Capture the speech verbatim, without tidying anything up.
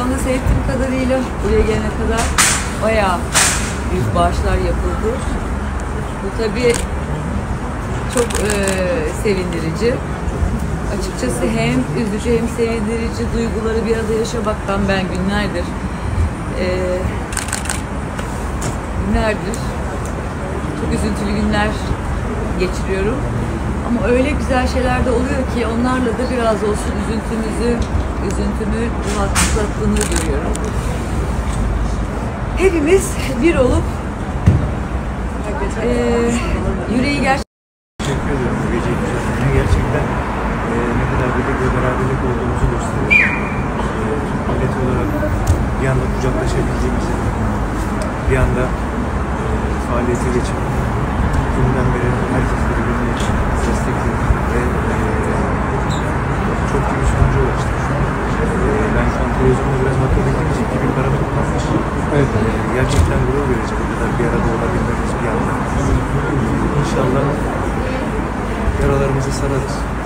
anda seyrettiğim kadarıyla buraya gelene kadar bayağı büyük bağışlar yapıldı. Bu tabii çok e, sevindirici. Açıkçası hem üzücü hem sevindirici duyguları bir arada yaşamaktan ben günlerdir e, günlerdir çok üzüntülü günler geçiriyorum. Ama öyle güzel şeyler de oluyor ki onlarla da biraz olsun üzüntümüzü, üzüntümü rahatlattığını görüyorum. Hepimiz bir olup e, yüreği gerçekten teşekkür ediyorum bu gece güzelliğine. Gerçekten e, ne kadar birlik ve beraberlik olduğumuzu gösteriyor. E, millet olarak bir anda kucaklaşabildiğimizi, bir anda e, faaliyete geçip günden beri herkes birbirini destekledi ve e, çok iyi bir sonuca ulaştık. E, ben şu an televizyonda biraz bakabildiğim için iki bin para tutmamış. Evet. E, gerçekten gurur verici bu kadar bir arada olabilmemiz bir anda. İnşallah yaralarımızı sararız.